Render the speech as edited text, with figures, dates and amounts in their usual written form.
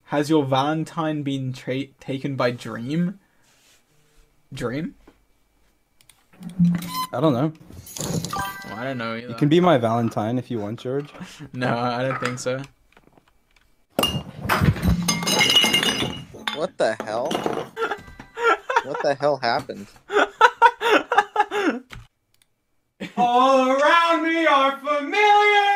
Has your Valentine been taken by Dream? Dream? I don't know. Well, I don't know You either. can be my Valentine if you want, George. No, I don't think so. What the hell? What the hell happened? All around me are familiar